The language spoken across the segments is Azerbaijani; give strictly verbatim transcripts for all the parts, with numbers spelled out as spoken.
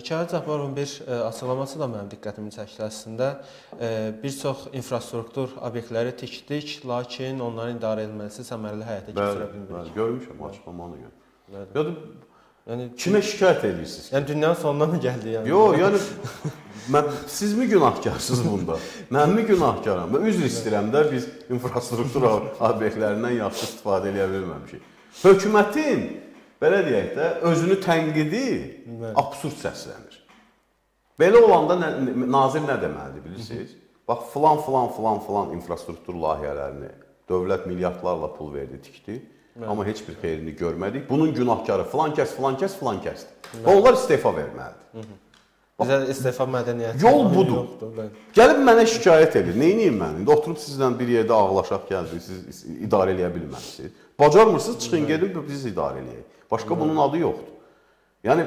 Mikayıl Cabbarovun bir açıqlaması da mənim diqqətimi çəkdi əslində. Bir çox infrastruktur obyektləri tikdik, lakin onların idarə edilməsi səmərəli həyata keçirə bilmirik. Bəli, görmüşəm açıqlamanı görə. Ya da yəni kimə şikayət edirsiniz? Yəni dünyanın sonuna mı gəldi yəni? Yox, yəni mən siz mi günahkarsınız bunda? Mən mi günahkaram? Mən üzr istəyirəm də biz infrastruktur obyektlərindən yaxşı istifadə edə bilməmişik. Hökumətin belə deyək də özünü tənqidi absurd səslənir. Belə olanda nə, nazir nə deməlidir bilirsiniz? Bax filan filan filan filan infrastruktur layihələrini dövlət milyardlarla pul verdi, tikdi. Amma heç bir xeyrini görmədik. Bunun günahkarı filan kəs, filan kəs, filan kəsdir. Və onlar istefa verməlidir. Bizə istefa mədəniyyəti yol budur. Gəlib mənə şikayət edir. Neyniyim mən? İndi oturub sizlə bir yerdə ağlaşaq gəldik, siz idarə eləyə bilməlisiniz. Bacarmırsınız, çıxın gedin biz idarə eləyək. Başqa bunun adı yoxdur. Yəni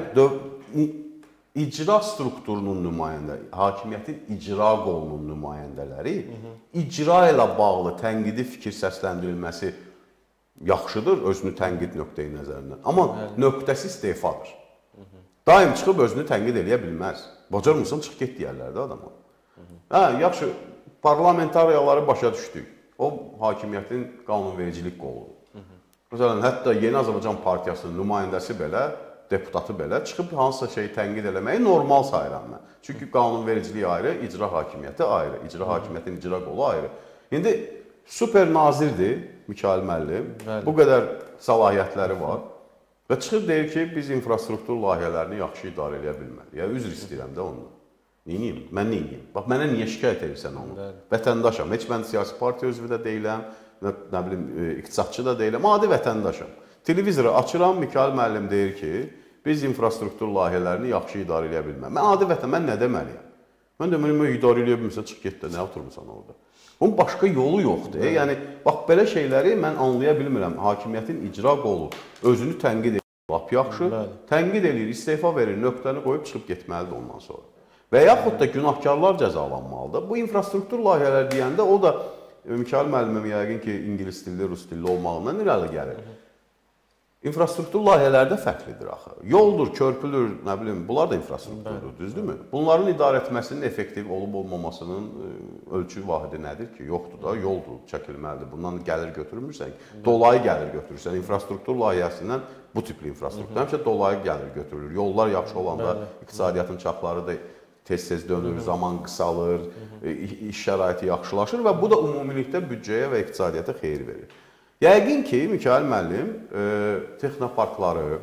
icra strukturunun nümayəndələri, hakimiyyətin icra qolunun nümayəndələri icra ilə bağlı tənqidi fikir səsləndirilməsi yaxşıdır özünü tənqid nöqteyi nəzərindən. Amma nöqtəsi istefadır. Daim çıxıb özünü tənqid eləyə bilməz. Bacarmırsan, çıx get deyərlər də adama. Hə, yaxşı, parlamentariyaları başa düşdük. O hakimiyyətin qanunvericilik qoludur. Məsələn, hətta Yeni Azərbaycan Partiyasının nümayəndəsi belə, deputatı belə çıxıb hansısa şeyi tənqid eləməyi normal sayıram mən. Çünki qanunvericiliyi ayrı, icra hakimiyyəti ayrı, icra hakimiyyətin icra qolu ayrı. İndi super nazirdir Mikayıl müəllim, bu qədər səlahiyyətləri var və çıxıb deyir ki, biz infrastruktur layihələrini yaxşı idarə edə bilmərik. Ya üzr istəyirəm də ondan. Neyiniyim? Mən neyiniyim? Bax, mənə niyə şikayət edirsən onu? Vətəndaşam, heç mən siyasi partiya üzvü də deyiləm, nə bilim, iqtisadçı da deyiləm, adi vətəndaşam. Televizoru açıram, Mikayıl müəllim deyir ki, biz infrastruktur layihələrini yaxşı idarə edə bilməm. Mən adi vətən, mən nə deməliyəm? Mən deməliyəm, idarə edə bilmirsən, çıx get də, nə oturmuşsan orada? Onun başqa yolu yoxdur. Yəni, bax, belə şeyləri mən anlaya bilmirəm. Hakimiyyətin icra qolu özünü tənqid edir, lap yaxşı, tənqid edir, istefa verir, nöqtəni qoyub çıxıb getməlidir ondan sonra. Və yaxud da günahkarlar cəzalanmalıdır. Bu infrastruktur layihələri deyəndə o da Mikayıl müəllimim yəqin ki, ingilis dilli, rus dilli olmağından irəli gəlir. İnfrastruktur layihələri də fərqlidir axı. Yoldur, körpüdür, nə bilim, bunlar da infrastrukturdur, düzdürmü? Bunların idarə etməsinin effektiv olub-olmamasının ölçü vahidi nədir ki? Yoxdur da, yoldur, çəkilməlidir. Bundan gəlir götürmürsən, dolayı gəlir götürürsən. İnfrastruktur layihəsindən bu tipli infrastruktur həmişə dolayı gəlir götürülür. Yollar yaxşı olanda iqtisadiyyatın çapları da tez-tez dönür, zaman qısalır, iş şəraiti yaxşılaşır və bu da ümumilikdə büdcəyə və iqtisadiyyata xeyir verir. Yəqin ki, Mikayıl müəllim texnoparkları,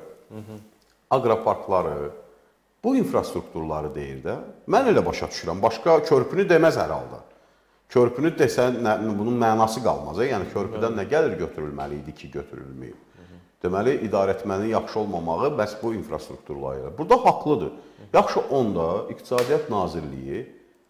aqroparkları, bu infrastrukturları deyir də. Mən elə başa düşürəm, başqa körpünü deməz hər halda. Körpünü desən, bunun mənası qalmaz. Yəni, körpüdən nə gəlir götürülməli idi ki, götürülməyib. Deməli, idarə etmənin yaxşı olmamağı bəs bu infrastruktur layihələr. Burada haqlıdır. Yaxşı onda İqtisadiyyat Nazirliyi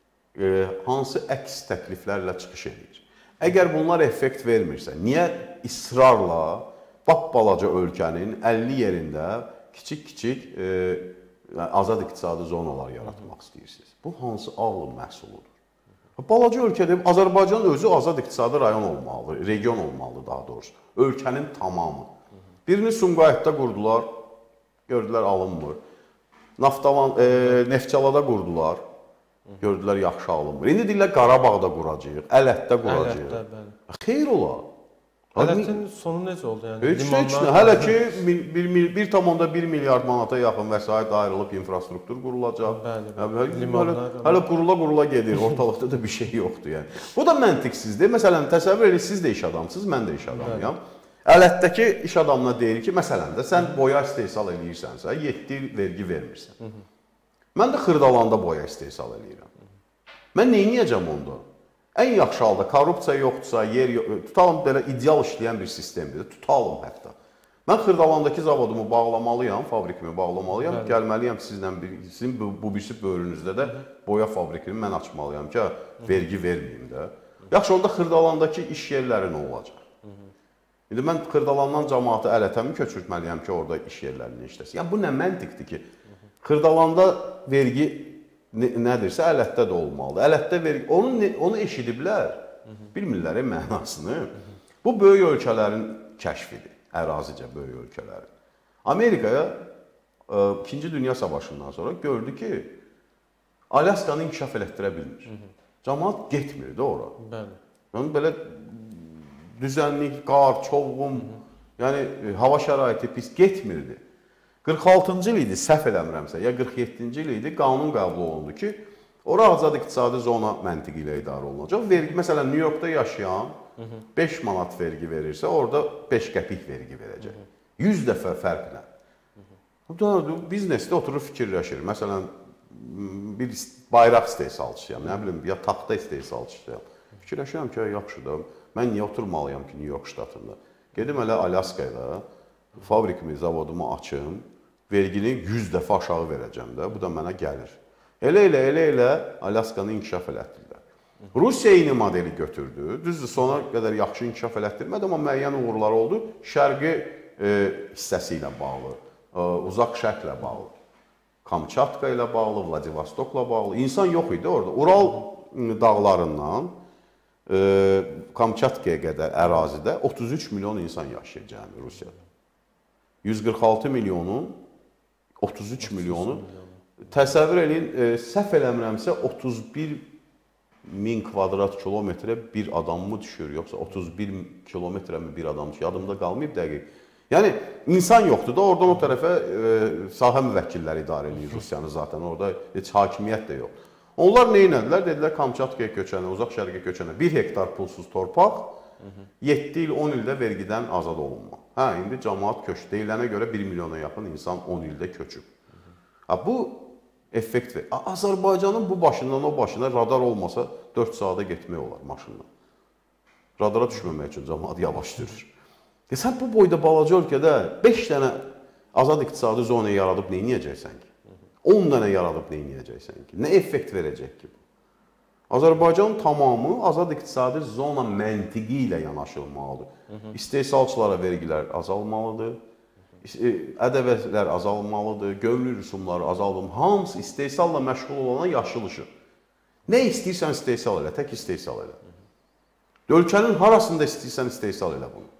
hansı əks təkliflərlə çıxış edir? Əgər bunlar effekt vermirsə, niyə israrla balaca ölkənin əlli yerində kiçik-kiçik azad iqtisadi zonalar yaratmaq istəyirsiniz? Bu hansı ağlın məhsuludur? Balaca ölkədə Azərbaycan özü azad iqtisadi rayon olmalı, region olmalı daha doğrusu. Ölkənin tamamı. Birini Sumqayıtda qurdular, gördülər alınmır. Naftalan, e, Neftçalada qurdular, gördülər yaxşı alınmır. İndi deyirlər Qarabağda quracağıq, Ələtdə quracağıq. Xeyr ola. Ələtin sonu necə oldu? Yəni, heç heç nə. Hələ ki bir tam onda bir milyard manata yaxın vəsait ayrılıb infrastruktur qurulacaq. Hələ qurula-qurula gedir, ortalıqda da bir şey yoxdur. Yəni. Bu da məntiqsizdir. Məsələn, təsəvvür edin, siz də iş adamsınız, mən də iş adamıyam. Ələtdəki iş adamına deyir ki, məsələn də sən boya istehsal edirsənsə, yeddi il vergi vermirsən. Mən də Xırdalanda boya istehsal edirəm. Mən neyniyəcəm onda? Ən yaxşı halda korrupsiya yoxdursa, yer yox, tutalım belə ideal işləyən bir sistemdir, tutalım hətta. Mən Xırdalandakı zavodumu bağlamalıyam, fabrikimi bağlamalıyam, gəlməliyəm sizlə, sizin bu birisi bölünüzdə də boya fabrikini mən açmalıyam ki, vergi verməyim də. Yaxşı, onda Xırdalandakı iş yerləri nə olacaq? İndi mən Xırdalandan cəmaatı Ələtəmi köçürtməliyəm ki, orada iş yerlərini işləsin. Yəni, bu nə məntiqdir ki, Xırdalanda vergi nədirsə, Ələtdə də olmalıdır. Ələtdə vergi, onu eşidiblər, bilmirlər mənasını. Bu, böyük ölkələrin kəşfidir, ərazicə böyük ölkələrin. Amerikaya İkinci Dünya Savaşından sonra gördü ki Alyaskanı inkişaf elətdirə bilmir. Cəmaət getmirdi ora. Bəli. Yəni belə düzənlik, qar, çovğun, yəni hava şəraiti pis getmirdi. qırx altıncı il idi, səhv eləmirəmsə, ya qırx yeddinci il idi, qanun qəbul olundu ki, ora azad iqtisadi zona məntiqi ilə idarə olunacaq. Vergi, məsələn, New Yorkda yaşayan beş manat vergi verirsə, orada beş qəpik vergi verəcək. yüz dəfə fərqlə. Biznesdə oturur fikirləşir. Məsələn, bir bayraq istehsalçıyam, nə bilim, ya taxta istehsalçıyam. Fikirləşirəm ki, yaxşıdır, mən niyə oturmalıyam ki, New York ştatında? Gedim elə Alyaskaya, fabrikimi, zavodumu açım, vergini yüz dəfə aşağı verəcəm də, bu da mənə gəlir. Elə elə, elə elə Alyaskanı inkişaf elətdirlər. Rusiya eyni modeli götürdü, düzdür, sona qədər yaxşı inkişaf elətdirmədi, amma müəyyən uğurlar oldu, şərqi e, hissəsi ilə bağlı, e, uzaq şərqlə bağlı. Kamçatka ilə bağlı, Vladivostokla bağlı. İnsan yox idi orada. Ural dağlarından e, Kamçatkaya qədər ərazidə otuz üç milyon insan yaşayır cəmi Rusiyada. yüz qırx altı milyonun otuz üç milyonu təsəvvür edin, e, səhv eləmirəmsə otuz bir min kvadrat kilometrə bir adam mı düşür, yoxsa otuz bir kilometrə mi bir adam düşür? Yadımda qalmayıb dəqiq. Yəni, insan yoxdur da, oradan o tərəfə e, sahə müvəkkilləri idarə edir Rusiyanı zaten, orada heç hakimiyyət də yox. Onlar nə inədilər? Dedilər, Kamçatkaya köçənə, uzaq şərqə köçənə bir hektar pulsuz torpaq, yeddi il, on ildə vergidən azad olunma. Hə, indi cəmaət köçdü. Deyilənə görə bir milyona yaxın insan on ildə köçüb. Ha, bu effekt verir. Azərbaycanın bu başından o başına radar olmasa dörd saata getmək olar maşınla. Radara düşməmək üçün cəmaət yavaş düşür. E sən bu boyda balaca ölkədə beş dənə azad iqtisadi zona yaradıb nə edəcəksən ki? on dənə yaradıb nə edəcəksən ki? Nə effekt verəcək ki bu? Azərbaycanın tamamı azad iqtisadi zona məntiqi ilə yanaşılmalıdır. İstehsalçılara vergilər azalmalıdır, ədəvələr azalmalıdır, gömrük rüsumları azalmalıdır. Hamısı istehsalla məşğul olana yaşıl işıq. Nə istəyirsən istehsal elə, tək istehsal elə. Ölkənin harasında istəyirsən istehsal elə bunu.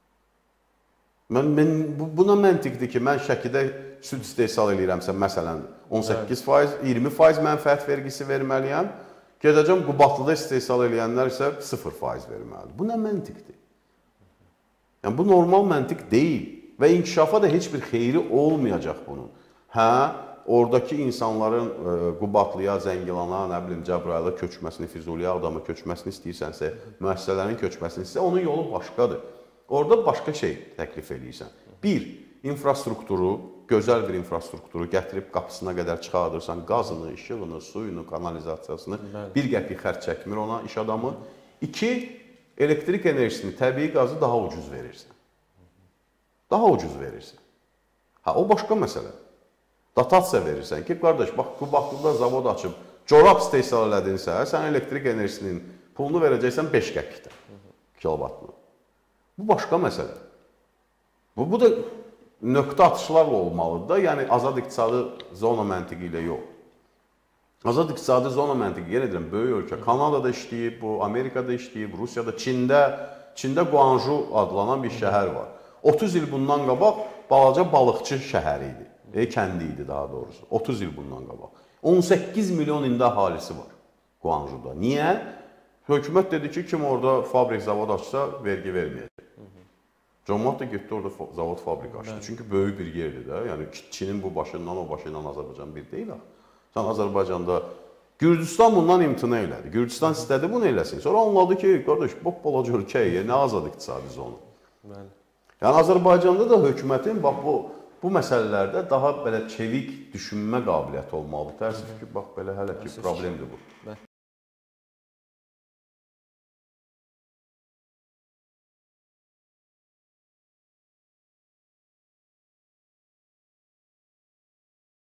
Mən, mən, buna məntiqdir ki, mən Şəkidə süd istehsal edirəmsə, məsələn, on səkkiz faiz, iyirmi faiz mənfəət vergisi verməliyəm. Gedəcəm, Qubadlıda istehsal edənlər isə sıfır faiz verməlidir. Bu nə məntiqdir? Yəni, bu normal məntiq deyil və inkişafa da heç bir xeyri olmayacaq bunun. Hə, oradakı insanların e, Qubadlıya, Zəngilana, nə bilim, Cəbrayıla köçməsini, Füzuliyə, Ağdama köçməsini istəyirsənsə, müəssisələrin köçməsini istəyirsə, onun yolu başqadır. Orada başqa şey təklif edirsən. Bir, infrastrukturu, gözəl bir infrastrukturu gətirib qapısına qədər çıxardırsan, qazını, işığını, suyunu, kanalizasiyasını, bir qəpik xərc çəkmir ona iş adamı. İki, elektrik enerjisini, təbii qazı daha ucuz verirsən. Daha ucuz verirsən. Ha, o başqa məsələ. Datasiya verirsən ki, qardaş, bax, Qubadlıda zavod açıb, corab istehsal elədinsə, sən elektrik enerjisinin pulunu verəcəksən beş qəpikdən, kilovatını. Bu başqa məsələ. Bu, bu da nöqtə atışlarla olmalıdır da, yəni azad iqtisadi zona məntiqi ilə yox. Azad iqtisadi zona məntiqi, yenə edirəm, böyük ölkə. Kanadada işləyib, bu, Amerikada işləyib, Rusiyada, Çində, Çində Guanju adlanan bir şəhər var. otuz il bundan qabaq balaca balıqçı şəhəri idi, e, kəndi idi daha doğrusu, otuz il bundan qabaq. on səkkiz milyon indi əhalisi var Guanjuda. Niyə? Hökumət dedi ki, kim orada fabrik, zavod açsa, vergi verməyəcək. Cəmaət də getdi orada zavod, fabrik açdı. Çünki böyük bir yerdir də. Yəni, Çinin bu başından, o başından Azərbaycan bir deyil. Sən Azərbaycanda, Gürcüstan bundan imtina elədi. Gürcüstan istədi bunu eləsin. Sonra anladı ki, qardaş, bu balaca ölkəyə, nə azad iqtisadi zonu. Yəni, Azərbaycanda da hökumətin bax, bu, bu məsələlərdə daha belə çevik düşünmə qabiliyyəti olmalıdır. Təəssüf ki, bax, belə hələ ki, problemdir bu.